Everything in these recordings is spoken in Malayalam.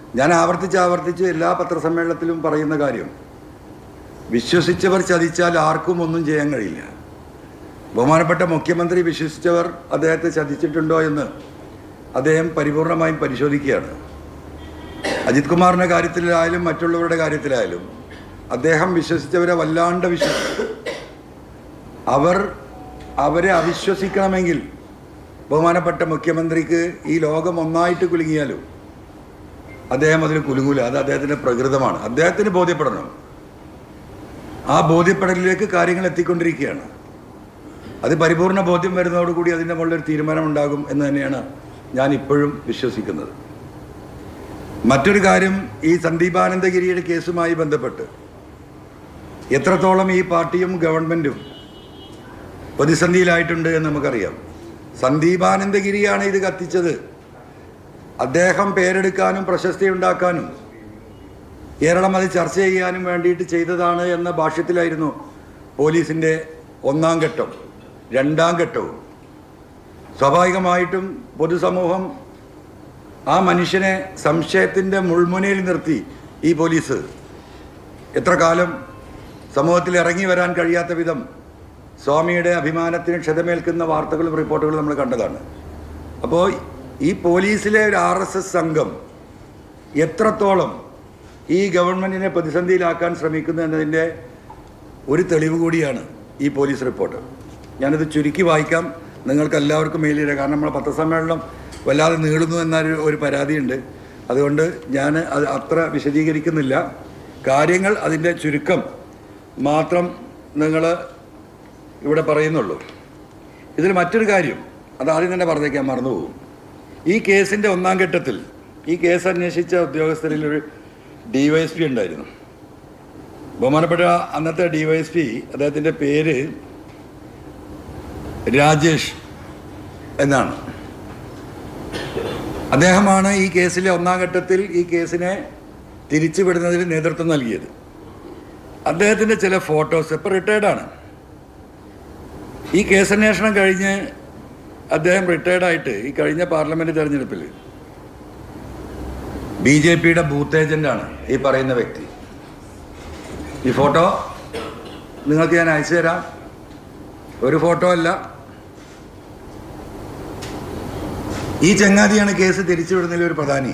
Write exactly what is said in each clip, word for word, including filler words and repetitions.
ഞാൻ ആവർത്തിച്ച് ആവർത്തിച്ച് എല്ലാ പത്രസമ്മേളനത്തിലും പറയുന്ന കാര്യം, വിശ്വസിച്ചവർ ചതിച്ചാൽ ആർക്കും ഒന്നും ചെയ്യാൻ കഴിയില്ല. ബഹുമാനപ്പെട്ട മുഖ്യമന്ത്രി വിശ്വസിച്ചവർ അദ്ദേഹത്തെ ചതിച്ചിട്ടുണ്ടോ എന്ന് അദ്ദേഹം പരിപൂർണമായും പരിശോധിക്കുകയാണ്. അജിത് കുമാറിൻ്റെ കാര്യത്തിലായാലും മറ്റുള്ളവരുടെ കാര്യത്തിലായാലും അദ്ദേഹം വിശ്വസിച്ചവരെ വല്ലാണ്ട് വിശ്വസിച്ചു. അവർ അവരെ അവിശ്വസിക്കണമെങ്കിൽ ബഹുമാനപ്പെട്ട മുഖ്യമന്ത്രിക്ക് ഈ ലോകം ഒന്നായിട്ട് കുലുങ്ങിയാലും അദ്ദേഹം അതിൽ കുലുങ്ങൂല. അത് അദ്ദേഹത്തിൻ്റെ പ്രകൃതമാണ്. അദ്ദേഹത്തിന് ബോധ്യപ്പെടണം. ആ ബോധ്യപ്പെടലിലേക്ക് കാര്യങ്ങൾ എത്തിക്കൊണ്ടിരിക്കുകയാണ്. അത് പരിപൂർണ ബോധ്യം വരുന്നതോടുകൂടി അതിൻ്റെ മുകളിലൊരു തീരുമാനമുണ്ടാകും എന്ന് തന്നെയാണ് ഞാൻ ഇപ്പോഴും വിശ്വസിക്കുന്നത്. മറ്റൊരു കാര്യം, ഈ സന്ദീപാനന്ദഗിരിയുടെ കേസുമായി ബന്ധപ്പെട്ട് എത്രത്തോളം ഈ പാർട്ടിയും ഗവൺമെൻറ്റും പ്രതിസന്ധിയിലായിട്ടുണ്ട് എന്ന് നമുക്കറിയാം. സന്ദീപാനന്ദഗിരിയാണ് ഇത് കത്തിച്ചത്. അദ്ദേഹം പേരെടുക്കാനും പ്രശസ്തി ഉണ്ടാക്കാനും കേരളം അത് ചർച്ച ചെയ്യാനും വേണ്ടിയിട്ട് ചെയ്തതാണ് എന്ന ഭാഷ്യത്തിലായിരുന്നു പോലീസിൻ്റെ ഒന്നാം ഘട്ടം. രണ്ടാം ഘട്ടവും സ്വാഭാവികമായിട്ടും പൊതുസമൂഹം ആ മനുഷ്യനെ സംശയത്തിൻ്റെ മുൾമുനയിൽ നിർത്തി ഈ പോലീസ് എത്ര കാലം സമൂഹത്തിൽ ഇറങ്ങി വരാൻ കഴിയാത്ത വിധം സ്വാമിയുടെ അഭിമാനത്തിന് ക്ഷതമേൽക്കുന്ന വാർത്തകളും റിപ്പോർട്ടുകളും നമ്മൾ കണ്ടതാണ്. അപ്പോൾ ഈ പോലീസിലെ ഒരു ആർ എസ് എസ് സംഘം എത്രത്തോളം ഈ ഗവൺമെൻറ്റിനെ പ്രതിസന്ധിയിലാക്കാൻ ശ്രമിക്കുന്നു എന്നതിൻ്റെ ഒരു തെളിവ് കൂടിയാണ് ഈ പോലീസ് റിപ്പോർട്ട്. ഞാനിത് ചുരുക്കി വായിക്കാം, നിങ്ങൾക്ക് എല്ലാവർക്കും മെയിൽ ചെയ്യാം. കാരണം നമ്മളെ പത്രസമ്മേളനം വല്ലാതെ നീളുന്നു എന്നൊരു ഒരു പരാതിയുണ്ട്. അതുകൊണ്ട് ഞാൻ അത് അത്ര വിശദീകരിക്കുന്നില്ല. കാര്യങ്ങൾ അതിൻ്റെ ചുരുക്കം മാത്രം നിങ്ങൾ ഇവിടെ പറയുന്നുള്ളൂ. ഇതിൽ മറ്റൊരു കാര്യം, അത് ആദ്യം തന്നെ പറഞ്ഞേക്കാൻ മറന്നുപോകും. ഈ കേസിൻ്റെ ഒന്നാം ഘട്ടത്തിൽ ഈ കേസ് അന്വേഷിച്ച ഉദ്യോഗസ്ഥരിൽ ഒരു ഡി വൈ എസ് പി ഉണ്ടായിരുന്നു. ബഹുമാനപ്പെട്ട അന്നത്തെ ഡി വൈ എസ് പി, അദ്ദേഹത്തിൻ്റെ പേര് രാജേഷ് എന്നാണ്. അദ്ദേഹമാണ് ഈ കേസിലെ ഒന്നാം ഘട്ടത്തിൽ ഈ കേസിനെ തിരിച്ചുവിടുന്നതിന് നേതൃത്വം നൽകിയത്. അദ്ദേഹത്തിൻ്റെ ചില ഫോട്ടോസ്, ഇപ്പോൾ റിട്ടയർഡാണ്. ഈ കേസന്വേഷണം കഴിഞ്ഞ് അദ്ദേഹം റിട്ടയർഡായിട്ട് ഈ കഴിഞ്ഞ പാർലമെൻറ്റ് തെരഞ്ഞെടുപ്പിൽ ബി ജെ പിയുടെ ബൂത്ത് ഏജൻ്റാണ് ഈ പറയുന്ന വ്യക്തി. ഈ ഫോട്ടോ നിങ്ങൾക്ക് ഞാൻ അയച്ചു തരാം. ഒരു ഫോട്ടോ അല്ല, ഈ ചങ്ങാതിയാണ് കേസ് തിരിച്ചുവിടുന്നതിൽ ഒരു പ്രധാനി.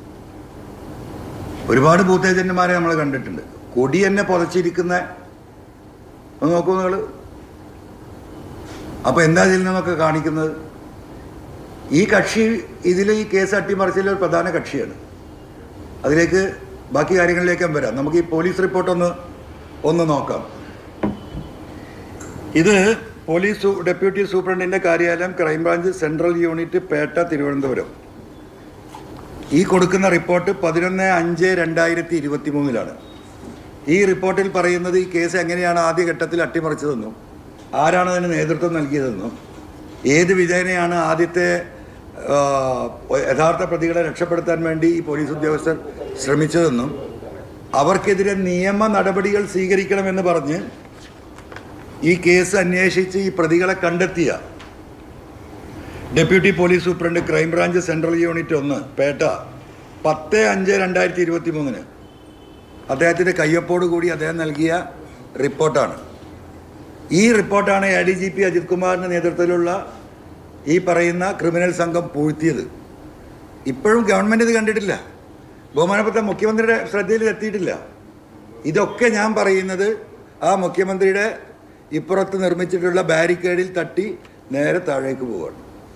ഒരുപാട് ബൂത്ത് ഏജന്റുമാരെ നമ്മൾ കണ്ടിട്ടുണ്ട്. കൊടി തന്നെ പുതച്ചിരിക്കുന്ന നോക്കൂ നിങ്ങൾ. അപ്പോൾ എന്താ ഇതിൽ നിന്നൊക്കെ കാണിക്കുന്നത്? ഈ കക്ഷി ഇതിൽ ഈ കേസ് അട്ടിമറിച്ചതിൽ ഒരു പ്രധാന കക്ഷിയാണ്. അതിലേക്ക് ബാക്കി കാര്യങ്ങളിലേക്ക് വരാം. നമുക്ക് ഈ പോലീസ് റിപ്പോർട്ടൊന്ന് ഒന്ന് നോക്കാം. ഇത് പോലീസ് ഡെപ്യൂട്ടി സൂപ്രണ്ടിൻ്റെ കാര്യാലയം, crime branch central unit, Pettah, Thiruvananthapuram. ഈ കൊടുക്കുന്ന റിപ്പോർട്ട് പതിനൊന്ന് അഞ്ച് രണ്ടായിരത്തി ഇരുപത്തി മൂന്നിലാണ്. ഈ റിപ്പോർട്ടിൽ പറയുന്നത് ഈ കേസ് എങ്ങനെയാണ് ആദ്യഘട്ടത്തിൽ അട്ടിമറിച്ചതെന്നും ആരാണ് അതിന് നേതൃത്വം നൽകിയതെന്നും ഏത് വിധേനയാണ് ആദ്യത്തെ യഥാർത്ഥ പ്രതികളെ രക്ഷപ്പെടുത്താൻ വേണ്ടി ഈ പോലീസ് ഉദ്യോഗസ്ഥർ ശ്രമിച്ചതെന്നും അവർക്കെതിരെ നിയമ നടപടികൾ സ്വീകരിക്കണമെന്ന് പറഞ്ഞ് ഈ കേസ് അന്വേഷിച്ച് ഈ പ്രതികളെ കണ്ടെത്തിയ deputy police superintendent, crime branch central unit ഒന്ന്, പേട്ട, പത്ത് അഞ്ച് രണ്ടായിരത്തി ഇരുപത്തി മൂന്നിന് അദ്ദേഹത്തിൻ്റെ കയ്യൊപ്പോട് കൂടി അദ്ദേഹം നൽകിയ റിപ്പോർട്ടാണ്. ഈ റിപ്പോർട്ടാണ് A D G P Ajith കുമാറിൻ്റെ നേതൃത്വത്തിലുള്ള ഈ പറയുന്ന ക്രിമിനൽ സംഘം പൂഴ്ത്തിയത്. ഇപ്പോഴും ഗവൺമെൻറ് ഇത് കണ്ടിട്ടില്ല. ബഹുമാനപ്പെട്ട മുഖ്യമന്ത്രിയുടെ ശ്രദ്ധയിൽ എത്തിയിട്ടില്ല. ഇതൊക്കെ ഞാൻ പറയുന്നത് ആ മുഖ്യമന്ത്രിയുടെ ഇപ്പുറത്ത് നിർമ്മിച്ചിട്ടുള്ള ബാരിക്കേഡിൽ തട്ടി നേരെ താഴേക്ക് പോവുകയാണ്.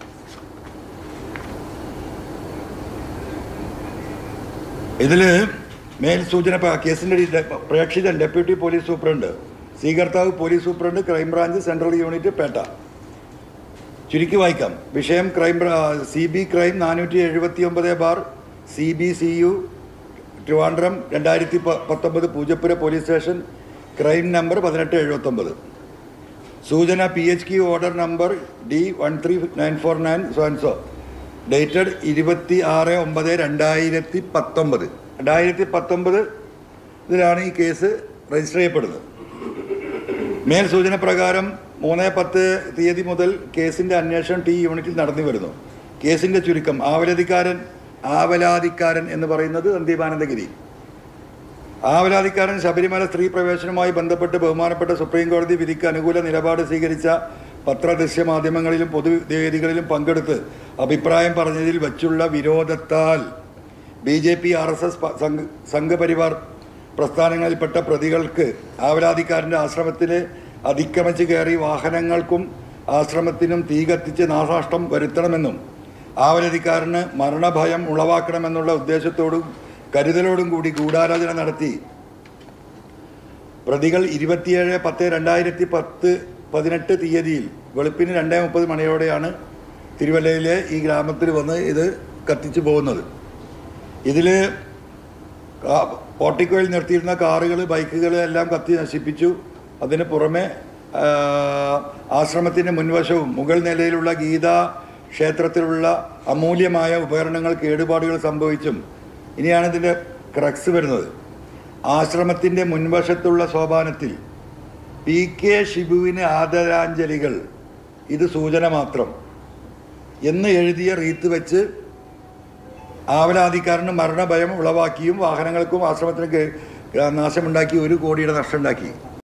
ഇതിൽ മേൽ സൂചന കേസിൻ്റെ പ്രേക്ഷിതൻ ഡെപ്യൂട്ടി പോലീസ് സൂപ്രണ്ട്, സ്വീകർത്താവ് police superintendent, crime branch central unit, Pettah. ചുരുക്കി വായിക്കാം. വിഷയം ക്രൈം സി ബി ക്രൈം നാനൂറ്റി എഴുപത്തി ഒമ്പത് bar C B C U Trivandrum രണ്ടായിരത്തി പത്തൊമ്പത് Poojappura police station, crime number പതിനെട്ട് എഴുപത്തൊമ്പത്. സൂചന P H Q order number D one three nine four nine സോൻസോ, ഡേറ്റഡ് ഇരുപത്തി ആറ് ഒമ്പത് രണ്ടായിരത്തി പത്തൊമ്പത് രണ്ടായിരത്തി പത്തൊമ്പത് ഇതിലാണ് ഈ കേസ് രജിസ്റ്റർ ചെയ്യപ്പെടുന്നത്. മേൽ സൂചന പ്രകാരം മൂന്ന് പത്ത് തീയതി മുതൽ കേസിൻ്റെ അന്വേഷണം ടി യൂണിറ്റിൽ നടന്നു വരുന്നു. കേസിൻ്റെ ചുരുക്കം: ആവലതിക്കാരൻ ആവലാതിക്കാരൻ എന്ന് പറയുന്നത് സന്ദീപാനന്ദഗിരി. ആവലാതിക്കാരൻ ശബരിമല സ്ത്രീ പ്രവേശനവുമായി ബന്ധപ്പെട്ട് ബഹുമാനപ്പെട്ട സുപ്രീം കോടതി വിധിക്ക് അനുകൂല നിലപാട് സ്വീകരിച്ച പത്രദൃശ്യ മാധ്യമങ്ങളിലും പൊതുവേദികളിലും പങ്കെടുത്ത് അഭിപ്രായം പറഞ്ഞതിൽ വച്ചുള്ള വിരോധത്താൽ B J P R S S Sangh Parivar പ്രസ്ഥാനങ്ങളിൽപ്പെട്ട പ്രതികൾക്ക് ആവലാതിക്കാരൻ്റെ ആശ്രമത്തിൽ അതിക്രമിച്ച് കയറി വാഹനങ്ങൾക്കും ആശ്രമത്തിനും തീ കത്തിച്ച് നാശനഷ്ടം വരുത്തണമെന്നും ആവലാതിക്കാരന് മരണഭയം ഉളവാക്കണമെന്നുള്ള ഉദ്ദേശത്തോടും കരുതലോടും കൂടി ഗൂഢാലോചന നടത്തി പ്രതികൾ ഇരുപത്തിയേഴ് പത്ത് രണ്ടായിരത്തി പത്ത് പതിനെട്ട് തീയതിയിൽ വെളുപ്പിന് രണ്ടേ മുപ്പത് മണിയോടെയാണ് തിരുവല്ലയിലെ ഈ ഗ്രാമത്തിൽ വന്ന് ഇത് കത്തിച്ചു പോകുന്നത്. ഇതിൽ പോർട്ടിക്കോയിൽ നിർത്തിയിരുന്ന കാറുകൾ, ബൈക്കുകൾ എല്ലാം കത്തി നശിപ്പിച്ചു. അതിന് പുറമെ ആശ്രമത്തിൻ്റെ മുൻവശവും മുകൾ നിലയിലുള്ള ഗീതാ ക്ഷേത്രത്തിലുള്ള അമൂല്യമായ ഉപകരണങ്ങൾ കേടുപാടുകൾ സംഭവിച്ചും. ഇനിയാണ് ഇതിൻ്റെ ക്രക്സ് വരുന്നത്. ആശ്രമത്തിൻ്റെ മുൻവശത്തുള്ള സോപാനത്തിൽ പി കെ ഷിബുവിന് ആദരാഞ്ജലികൾ, ഇത് സൂചന മാത്രം എന്ന് എഴുതിയ റീത്ത് വെച്ച് ആവലാതിക്കാരന് മരണഭയം ഉളവാക്കിയും വാഹനങ്ങൾക്കും ആശ്രമത്തിന് നാശമുണ്ടാക്കി ഒരു കോടിയുടെ നഷ്ടമുണ്ടാക്കി.